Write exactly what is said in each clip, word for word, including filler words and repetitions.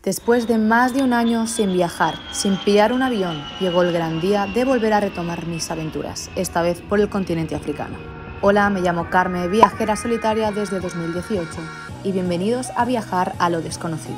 Después de más de un año sin viajar, sin pillar un avión, llegó el gran día de volver a retomar mis aventuras, esta vez por el continente africano. Hola, me llamo Carme, viajera solitaria desde dos mil dieciocho, y bienvenidos a viajar a lo desconocido.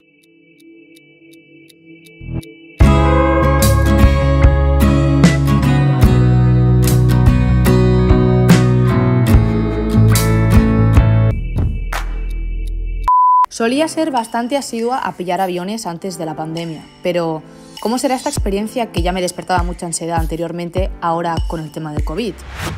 Solía ser bastante asidua a pillar aviones antes de la pandemia, pero ¿cómo será esta experiencia que ya me despertaba mucha ansiedad anteriormente, ahora con el tema del COVID?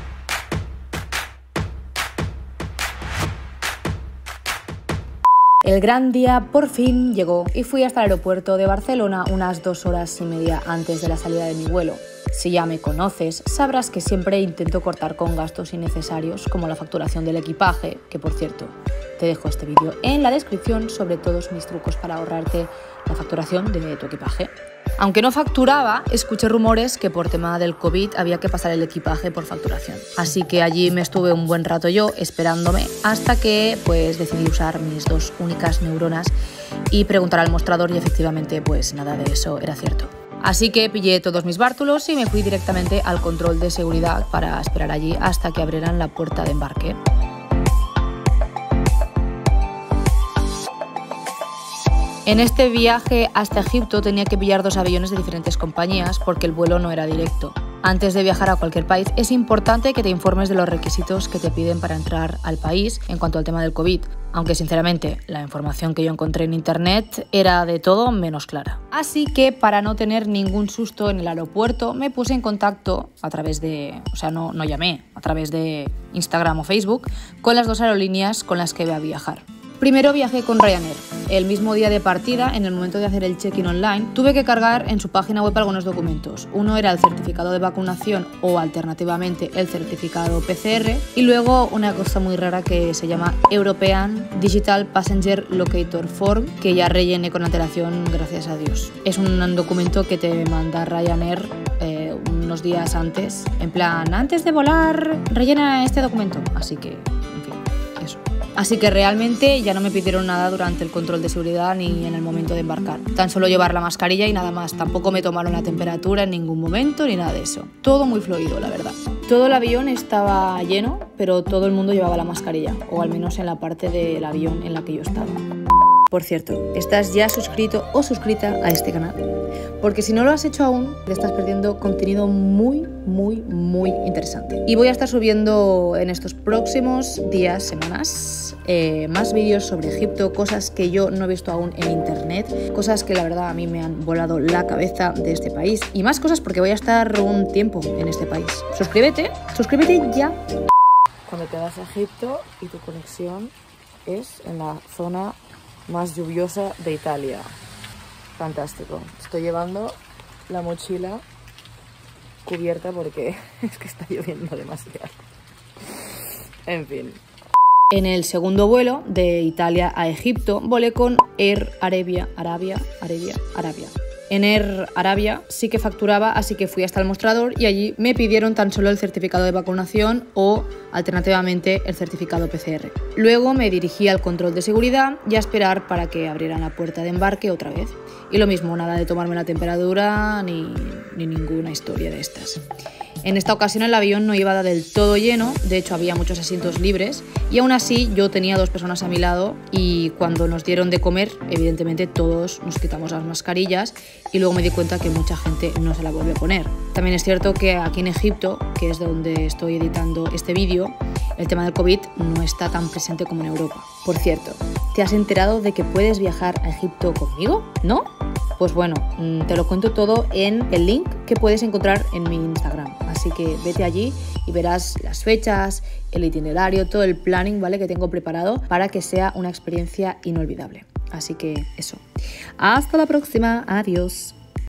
El gran día por fin llegó y fui hasta el aeropuerto de Barcelona unas dos horas y media antes de la salida de mi vuelo. Si ya me conoces, sabrás que siempre intento cortar con gastos innecesarios como la facturación del equipaje, que por cierto, te dejo este vídeo en la descripción sobre todos mis trucos para ahorrarte la facturación de tu equipaje. Aunque no facturaba, escuché rumores que por tema del COVID había que pasar el equipaje por facturación. Así que allí me estuve un buen rato yo esperándome hasta que pues decidí usar mis dos únicas neuronas y preguntar al mostrador y efectivamente pues nada de eso era cierto. Así que pillé todos mis bártulos y me fui directamente al control de seguridad para esperar allí hasta que abrieran la puerta de embarque. En este viaje hasta Egipto tenía que pillar dos aviones de diferentes compañías porque el vuelo no era directo. Antes de viajar a cualquier país es importante que te informes de los requisitos que te piden para entrar al país en cuanto al tema del COVID, aunque sinceramente la información que yo encontré en internet era de todo menos clara. Así que para no tener ningún susto en el aeropuerto me puse en contacto a través de, o sea no, no llamé, a través de Instagram o Facebook con las dos aerolíneas con las que iba a viajar. Primero viajé con Ryanair. El mismo día de partida, en el momento de hacer el check-in online, tuve que cargar en su página web algunos documentos. Uno era el certificado de vacunación o alternativamente el certificado P C R y luego una cosa muy rara que se llama European Digital Passenger Locator Form, que ya rellené con antelación, gracias a Dios. Es un documento que te manda Ryanair eh, unos días antes, en plan, antes de volar, rellena este documento. Así que, en fin, eso. Así que realmente ya no me pidieron nada durante el control de seguridad ni en el momento de embarcar. Tan solo llevar la mascarilla y nada más. Tampoco me tomaron la temperatura en ningún momento ni nada de eso. Todo muy fluido, la verdad. Todo el avión estaba lleno, pero todo el mundo llevaba la mascarilla, o al menos en la parte del avión en la que yo estaba. Por cierto, ¿estás ya suscrito o suscrita a este canal? Porque si no lo has hecho aún, te estás perdiendo contenido muy, muy, muy interesante. Y voy a estar subiendo en estos próximos días, semanas, eh, más vídeos sobre Egipto, cosas que yo no he visto aún en internet, cosas que la verdad a mí me han volado la cabeza de este país y más cosas porque voy a estar un tiempo en este país. Suscríbete, suscríbete ya. Cuando te vas a Egipto y tu conexión es en la zona más lluviosa de Italia. Fantástico. Estoy llevando la mochila cubierta porque es que está lloviendo demasiado. En fin. En el segundo vuelo de Italia a Egipto volé con Air Arabia, Arabia, Arabia, Arabia. En Air Arabia sí que facturaba, así que fui hasta el mostrador y allí me pidieron tan solo el certificado de vacunación o, alternativamente, el certificado P C R. Luego me dirigí al control de seguridad y a esperar para que abrieran la puerta de embarque otra vez. Y lo mismo, nada de tomarme la temperatura ni, ni ninguna historia de estas. En esta ocasión el avión no iba del todo lleno, de hecho había muchos asientos libres y aún así yo tenía dos personas a mi lado y cuando nos dieron de comer, evidentemente todos nos quitamos las mascarillas y luego me di cuenta que mucha gente no se la volvió a poner. También es cierto que aquí en Egipto, que es de donde estoy editando este vídeo, el tema del COVID no está tan presente como en Europa. Por cierto, ¿te has enterado de que puedes viajar a Egipto conmigo? ¿No? Pues bueno, te lo cuento todo en el link que puedes encontrar en mi Instagram. Así que vete allí y verás las fechas, el itinerario, todo el planning, ¿vale?, que tengo preparado para que sea una experiencia inolvidable. Así que eso. Hasta la próxima. Adiós.